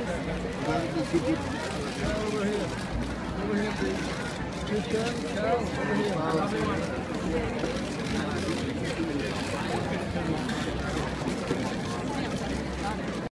Over here. Over here, please. You turn, Carol, over here.